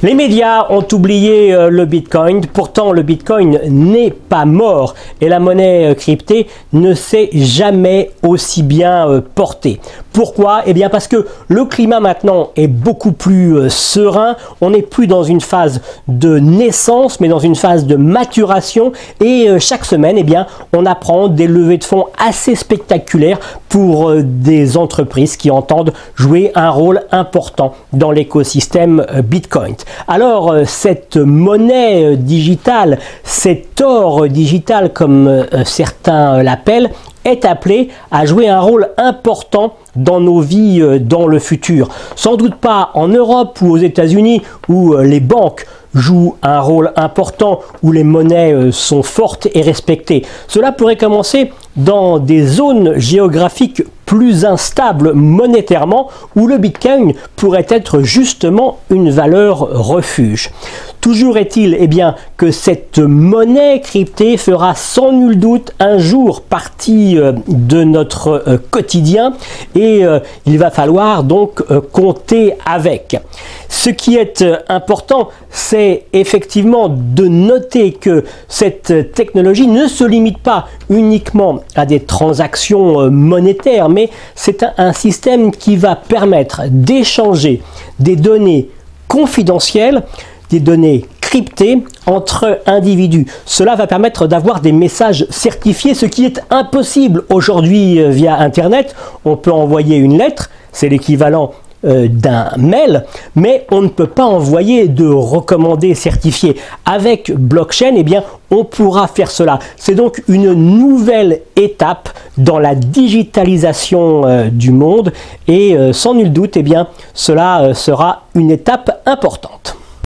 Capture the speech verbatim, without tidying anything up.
Les médias ont oublié euh, le Bitcoin, pourtant le Bitcoin n'est pas mort et la monnaie euh, cryptée ne s'est jamais aussi bien euh, portée. Pourquoi? Eh bien parce que le climat maintenant est beaucoup plus euh, serein, on n'est plus dans une phase de naissance mais dans une phase de maturation et euh, chaque semaine eh bien, on apprend des levées de fonds assez spectaculaires pour euh, des entreprises qui entendent jouer un rôle important dans l'écosystème euh, Bitcoin. Alors euh, cette monnaie euh, digitale, cet or digital comme euh, certains euh, l'appellent, est appelé à jouer un rôle important dans nos vies euh, dans le futur. Sans doute pas en Europe ou aux États-Unis où euh, les banques jouent un rôle important, où les monnaies euh, sont fortes et respectées. Cela pourrait commencer dans des zones géographiques plus instables monétairement, où le Bitcoin pourrait être justement une valeur refuge. Toujours est-il eh bien, que cette monnaie cryptée fera sans nul doute un jour partie euh, de notre euh, quotidien et euh, il va falloir donc euh, compter avec. Ce qui est euh, important, c'est effectivement de noter que cette technologie ne se limite pas uniquement à des transactions euh, monétaires, mais c'est un, un système qui va permettre d'échanger des données confidentielles, des données cryptées entre individus. Cela va permettre d'avoir des messages certifiés, ce qui est impossible aujourd'hui via Internet. On peut envoyer une lettre, c'est l'équivalent euh, d'un mail, mais on ne peut pas envoyer de recommandés certifiés. Avec blockchain, eh bien, on pourra faire cela. C'est donc une nouvelle étape dans la digitalisation euh, du monde et euh, sans nul doute, eh bien, cela euh, sera une étape importante.